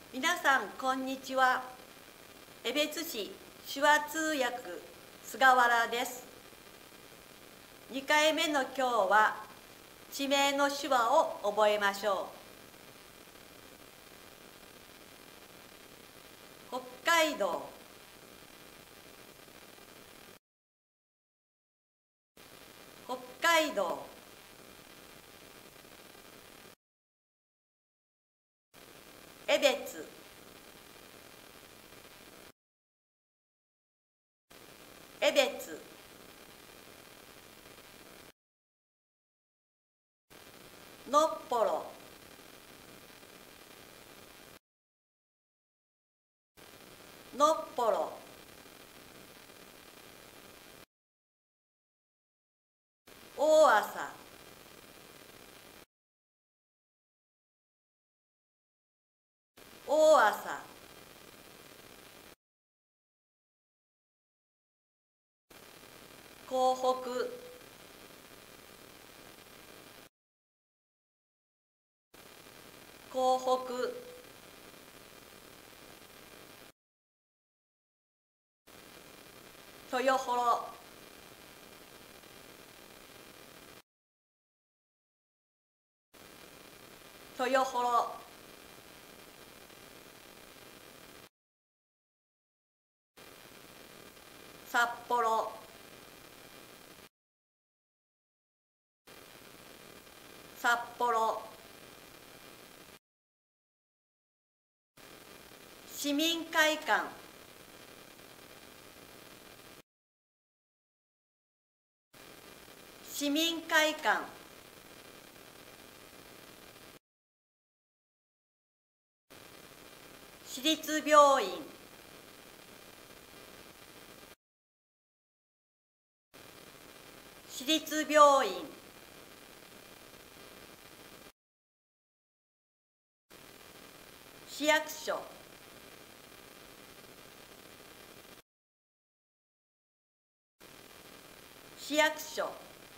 皆さんこんにちは。江別市手話通訳菅原です。2回目の今日は地名の手話を覚えましょう。北海道、北海道。江別、江別。のっぽろ、のっぽろ。大朝、大朝。港北、港北。豊幌、豊幌。札幌、札幌。市民会館、市民会館。市立病院、市立病院。市役所、市役所。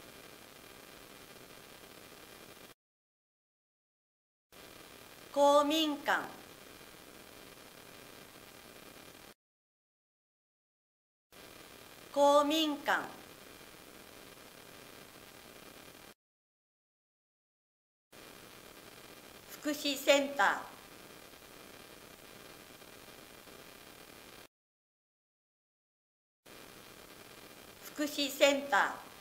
公民館、公民館。福祉センター、福祉センター。